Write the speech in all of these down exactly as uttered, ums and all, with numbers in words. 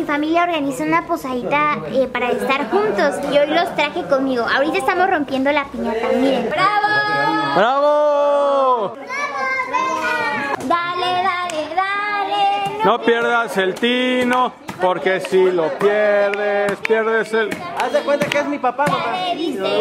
mi familia organizó una posadita eh, para estar juntos y hoy los traje conmigo. Ahorita estamos rompiendo la piñata, miren. ¡Bravo! ¡Bravo! Dale, dale, dale. No pierdas el tino, porque si lo pierdes, pierdes el... Haz de cuenta que es mi papá, mamá. Dale, dice.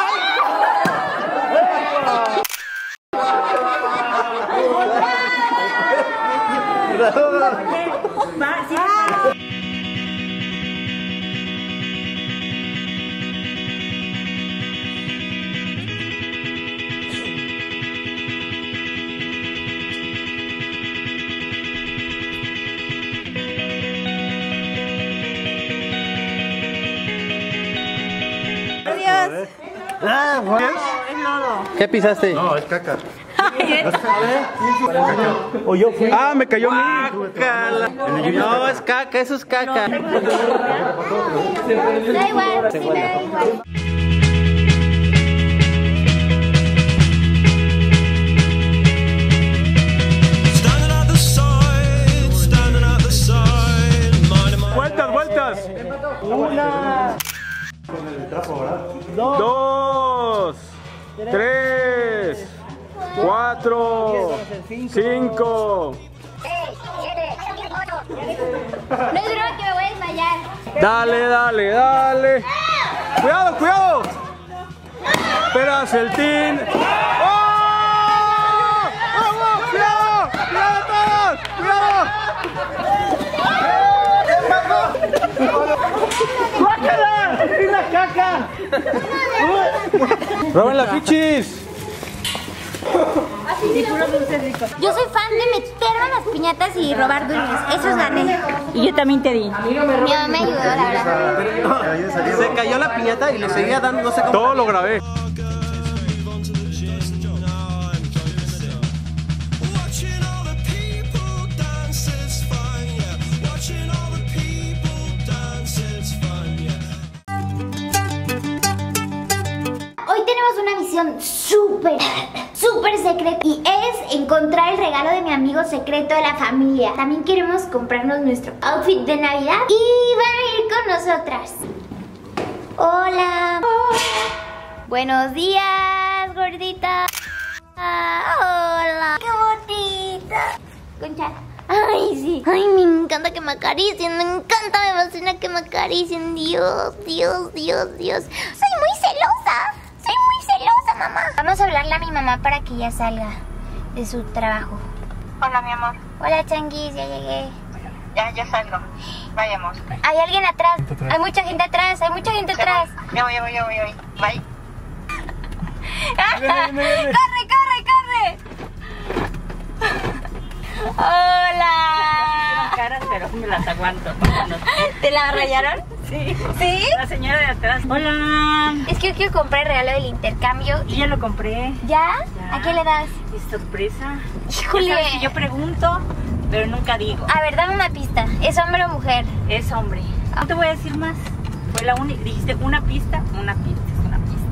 Adiós. Ah, ¿qué es? Es lodo. ¿Qué pisaste? No, es caca. O yo fui. Ah, me cayó mi... No, es caca, eso es caca. Da igual, sí, me da igual. Vueltas, vueltas. Una. Dos, tres, cuatro, cinco. No es broma que me voy a desmayar. Dale, dale, dale. Cuidado, cuidado. Esperas el tin. ¡Oh! ¡Vamos! ¡Cuidado! ¡Cuidado todos! ¡Cuidado! ¡Guácala! ¡Es la caca! ¡Roben las fichis! Yo soy fan de meterme en las piñatas y robar dulces. Eso es gané. Y yo también te di. Mi mamá me ayudó, la verdad. Se cayó la piñata y le seguía dando, no sé cómo. Todo lo grabé. Hoy tenemos una misión súper, súper secreta y es encontrar el regalo de mi amigo secreto de la familia. También queremos comprarnos nuestro outfit de Navidad y van a ir con nosotras. Hola. Buenos días, gordita. Hola. Qué bonita. Concha. Ay, sí. Ay, me encanta que me acaricien. Me encanta, me fascina que me acaricien. Dios, Dios, Dios, Dios. Soy muy celosa. Soy muy celosa, mamá. Vamos a hablarle a mi mamá para que ya salga de su trabajo. Hola, mi amor. Hola, Changuis, ya llegué. Ya, ya salgo. Vayamos. Hay alguien atrás. Hay mucha gente atrás. Hay mucha gente atrás. Ya voy, ya voy, ya voy, ya voy. Bye. ¡Corre, corre, corre! ¡Hola! Caras, pero me las aguanto. ¿Te la rayaron? Sí. ¿Sí? La señora de atrás. Hola. Es que yo quiero comprar el regalo del intercambio. Y ya lo compré. ¿Ya? Ya. ¿A qué le das? Es sorpresa. Híjole. Ya sabes que yo pregunto, pero nunca digo. A ver, dame una pista. ¿Es hombre o mujer? Es hombre. No te voy a decir más. Fue la única. Dijiste una pista, una pista, es una pista.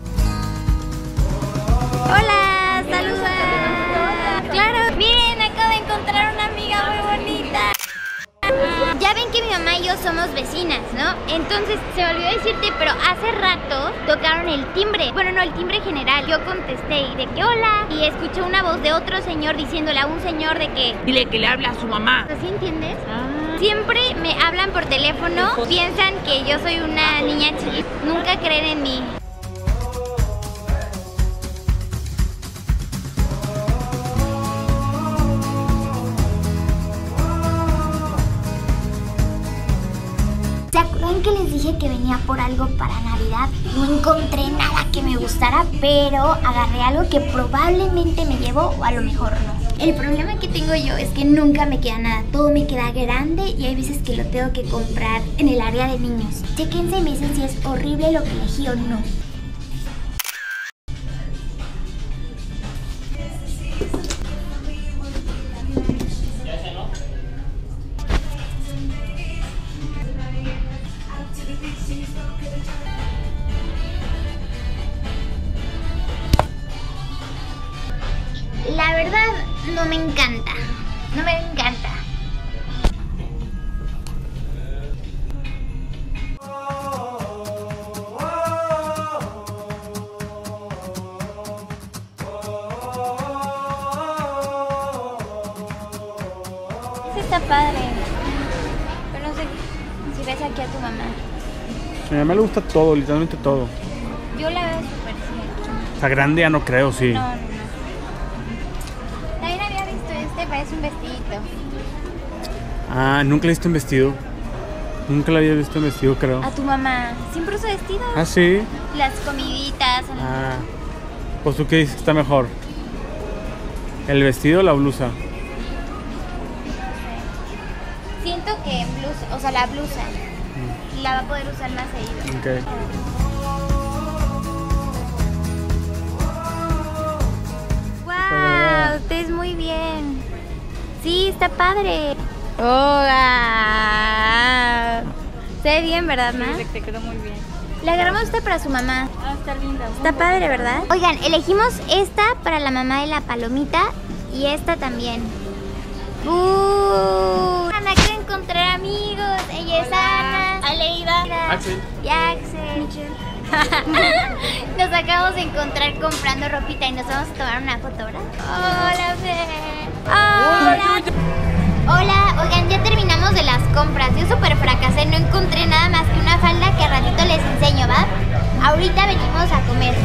Hola, saluda. Claro, miren, acabo de encontrar una amiga muy bonita. Ya ven que mi mamá y yo somos vecinas, ¿no? Entonces, se me olvidó decirte, pero hace rato tocaron el timbre. Bueno, no, el timbre general. Yo contesté y de que hola. Y escuché una voz de otro señor diciéndole a un señor de que... Dile que le habla a su mamá. ¿Así entiendes? Siempre me hablan por teléfono. Piensan que yo soy una niña chiquita. Nunca creen en mí. ¿Se acuerdan que les dije que venía por algo para Navidad? No encontré nada que me gustara, pero agarré algo que probablemente me llevo o a lo mejor no. El problema que tengo yo es que nunca me queda nada. Todo me queda grande y hay veces que lo tengo que comprar en el área de niños. Chéquense y me dicen si es horrible lo que elegí o no. La verdad, no me encanta. No me encanta. está padre. Pero no sé si ves aquí a tu mamá. A mi mamá le gusta todo, literalmente todo. Yo la veo súper sí. Está grande, ya no creo, sí. No, no, no. También había visto este, parece un vestidito. Ah, nunca le he visto en vestido. Nunca la había visto en vestido, creo. A tu mamá. Siempre usa vestido. Ah, sí. Las comiditas. Ah. Pues tú qué dices que está mejor. ¿El vestido o la blusa? Siento que blusa, o sea, la blusa Mm. la va a poder usar más seguido. Ok. ¡Wow! Ustedes muy bien. Sí, está padre. ¡Hola! Se ve bien, ¿verdad, ma? Sí, te quedó muy bien. Le agarramos esta para su mamá. Ah, está linda. Está padre, ¿verdad? Oigan, elegimos esta para la mamá de la palomita y esta también. ¡Uh! Ana quiere encontrar amigos. Ella es Ana, Aleida, Axel. y Axel. Nos acabamos de encontrar comprando ropita y nos vamos a tomar una foto, ¿verdad? Hola, Fer. Hola. Hola, oigan, ya terminamos de las compras. Yo súper fracasé, no encontré nada más que una falda que a ratito les enseño, ¿va? Ahorita venimos a comer.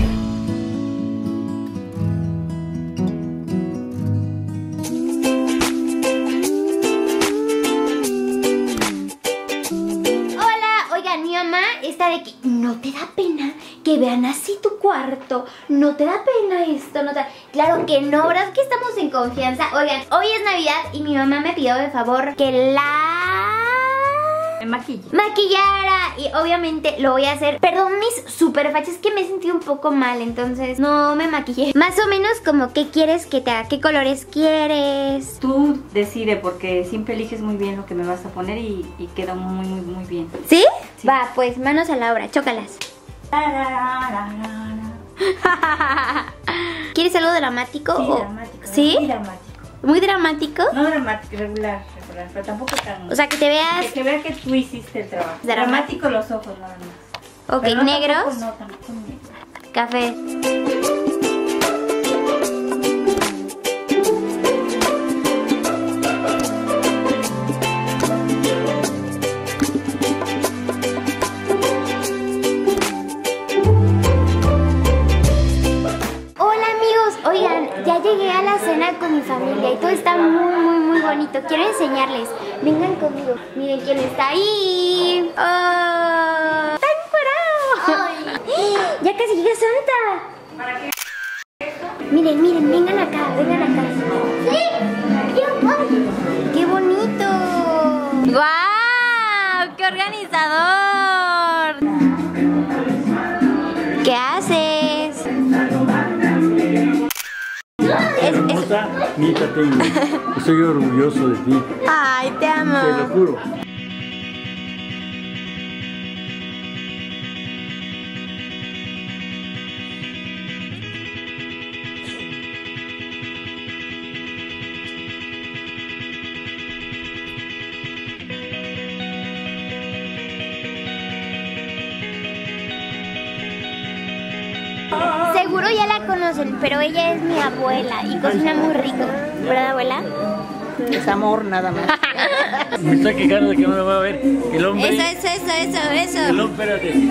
Hola, oigan, mi mamá está de que no te da pena que vean así tu cuarto, no te da pena esto, no te da... Claro que no, ¿verdad que estamos en confianza? Oigan, hoy es Navidad y mi mamá me pidió de favor que la... Me maquilla. maquillara y obviamente lo voy a hacer. Perdón mis super fachas, es que me he sentido un poco mal, entonces no me maquillé. Más o menos como qué quieres que te haga, qué colores quieres. Tú decide porque siempre eliges muy bien lo que me vas a poner y, y queda muy, muy, muy bien. ¿Sí? Sí. Va, pues manos a la obra, chócalas. ¿Quieres algo dramático? Sí, o... dramático. ¿Sí? Muy dramático. ¿Muy dramático? No dramático, regular, regular, pero tampoco tan... O sea, que te veas... que, que vea que tú hiciste el trabajo. Dramático. Dramático los ojos nada más. Ok, Pero no, negros, Tampoco, no, tampoco negros. café. Hola amigos, oigan, ya llegué a la cena con mi familia y todo está muy, muy, muy bonito. Quiero enseñarles. Vengan conmigo. Miren quién está ahí. ¡Oh! ¡Está encuerado! ¡Ya casi llega Santa! Miren, miren, vengan acá, vengan acá. ¡Sí! ¡Qué bonito! ¡Guau! ¡Qué organizador! ¿Qué haces? Es, es... Nita, tengo. Estoy orgulloso de ti, Ay, te amo. te lo juro. Seguro ya la conocen, pero ella es mi abuela y cocina muy rico. ¿Verdad, abuela? Es amor nada más. Me está quejando de que no lo va a ver. El hombre. Eso, eso, eso, eso, eso. El hombre, espérate.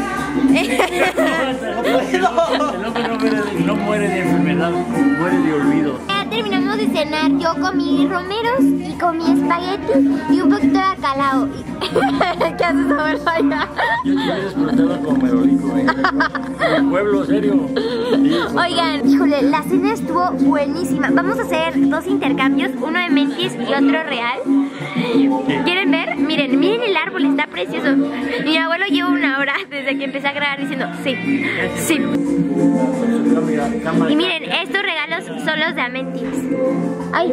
El hombre no muere, de, no muere de enfermedad, muere de olvido. Ya terminamos de cenar. Yo comí romeros y comí espagueti y un poquito de bacalao. ¿Qué haces, abuela? Yo te hubiera explotado como merolico, ¿eh? En el pueblo, serio. Oigan, híjole, la cena estuvo buenísima. Vamos a hacer dos intercambios, uno de Mentis y otro real. ¿Quieren ver? Miren, miren el árbol, está precioso. Mi abuelo lleva una hora desde que empecé a grabar diciendo sí, sí. Y miren, estos regalos son los de Amentis. Ay.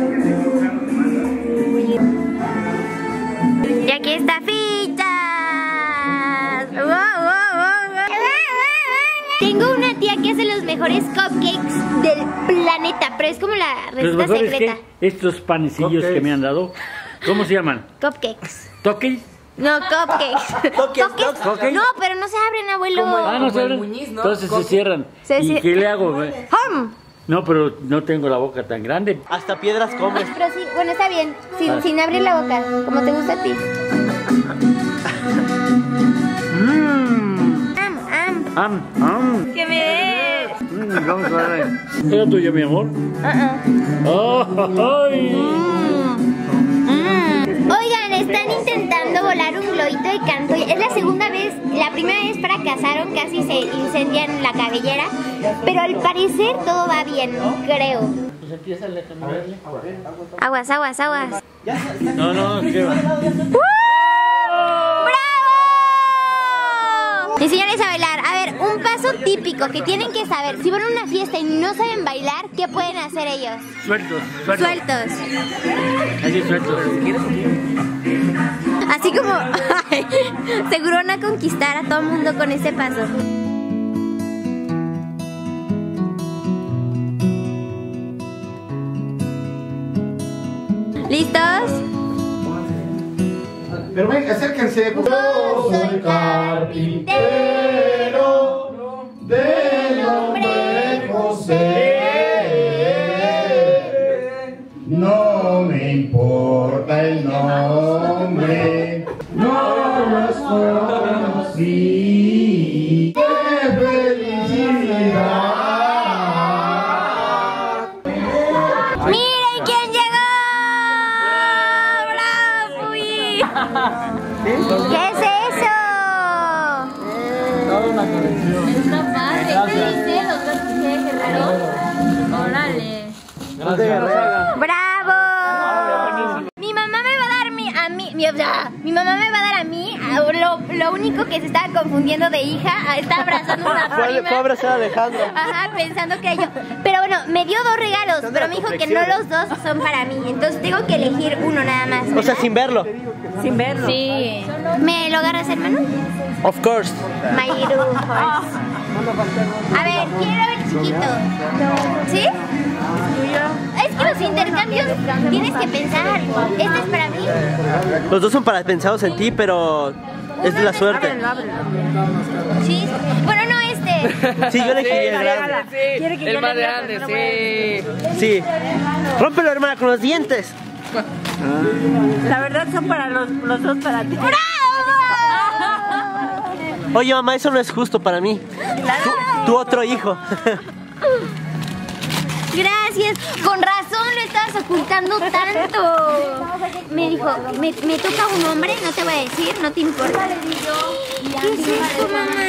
Y aquí está fichas. ¡Wow, wow, wow! Tengo una tía que hace los mejores cupcakes del planeta, pero es como la Los receta mejores secreta. que estos panecillos Cupcakes. que me han dado, ¿cómo se llaman? Cupcakes. ¿Toques? No, cupcakes. Toques, Cupcakes. toques. No, pero no se abren, abuelo. Como- Ah, no se el abren. Muñiz, ¿no? Entonces se Coque. cierran. Se ¿Y cier- qué le hago? güey? ¡Hum! No, pero no tengo la boca tan grande. Hasta piedras comes. Pero sí, bueno, está bien. Sin, ah. sin abrir la boca, como te gusta a ti. Mmm. Am, am. Am, am. ¿Qué me des? Mm, vamos a ver. ¿Era tuyo, mi amor? Uh-uh. Oh, ay. Mm. Mm. Oigan, están intentando volar un globito de canto. Es la segunda vez, la primera vez fracasaron, casi se incendian la cabellera. Pero al parecer todo va bien, creo. Pues empieza a moverle. Aguas, aguas, aguas. No, no, ¿qué va? ¡Bravo! Y señores, a bailar. A ver, un paso típico que tienen que saber. Si van a una fiesta y no saben bailar, ¿qué pueden hacer ellos? Sueltos, sueltos. Sueltos. Así, sueltos. Así como seguro van a conquistar a todo el mundo con ese paso. ¿Listos? Pero ven, acérquense. Yo soy carpintero del nombre José. No me importa el nombre, no lo conocí. ¡Qué felicidad! ¡Miren quién llegó! ¡Bravo! ¿Qué es eso? Está padre. ¿Qué dice, doctor? ¿Qué Guerrero? Órale. ¡Bravo! Mi mamá me va a dar mi, a mí, mi, mi mamá me va a dar a mí lo, lo único que se estaba confundiendo de hija, está abrazando una prima. Fue a abrazar a Alejandra. Ajá, pensando que yo. Pero bueno, me dio dos regalos, pero me dijo que no los dos son para mí, entonces tengo que elegir uno nada más, ¿verdad? O sea, sin verlo. Sin verlo. Sí. ¿Me lo agarras, hermano? Of course. My little horse. A ver, quiero ver chiquito. ¿Sí? Es que los intercambios tienes que pensar. ¿Este es para mí? Los dos son para pensados en ti, pero es de la suerte. Ábrelo, ábrelo. Sí. Bueno, no este. Sí, yo elegiría el grande. ¿Quiere que El yo más le diga grande, que no sí. puede? Sí. Rómpelo, hermana, con los dientes. La verdad son para los, los dos para ti. ¡Bravo! Oye, mamá, eso no es justo para mí. Tu, tu otro hijo. Gracias. Con razón lo estabas ocultando tanto. Me dijo, me, me toca un hombre, no te voy a decir, no te importa. ¿Qué es esto, mamá?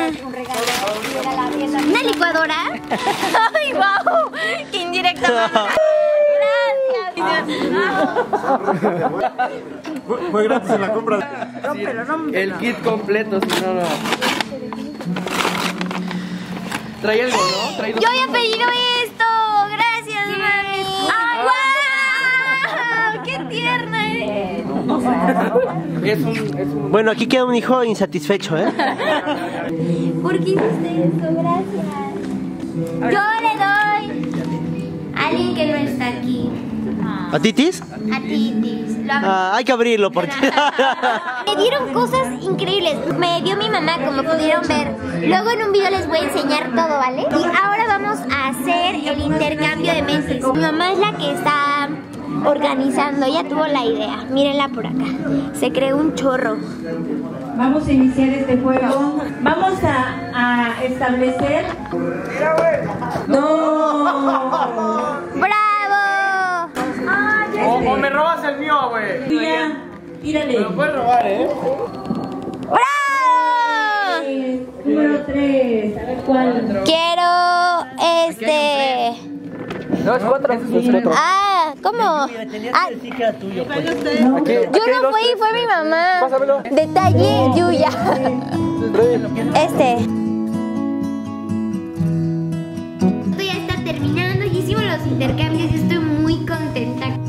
¿Una licuadora? ¡Ay, wow! ¡Qué indirecta, mamá! Fue, fue gratis en la compra. Rómpelo, rómpelo. El kit completo, si no, no. Trae algo, ¿no? Trae dos. Yo había pedido esto. Gracias, mami. ¡Ay, wow! ¡Qué tierna eres! Es un, es un... Bueno, aquí queda un hijo insatisfecho, ¿eh? ¿Por qué hiciste eso? Gracias. Yo le doy a alguien que no está aquí. ¿A Titis? A Titis. Lo abro. Ah, hay que abrirlo porque... Me dieron cosas increíbles. Me dio mi mamá, como pudieron ver. Luego en un video les voy a enseñar todo, ¿vale? Y ahora vamos a hacer el intercambio de meses. Mi mamá es la que está organizando. Ella tuvo la idea. Mírenla por acá. Se creó un chorro. Vamos a iniciar este juego. Vamos a, a establecer... ¡No! ¡Bravo! O, o me robas el mío, güey. Mira, mírale. Me lo puedes robar, ¿eh? ¡Bravo! Número tres. A ver cuál. Quiero este... Dos, cuatro. Ah, ¿cómo? Ah, yo no fui, fue mi mamá. Pásamelo. Detalle, Yuya. Este. Esto ya está terminando y hicimos los intercambios y estoy muy contenta.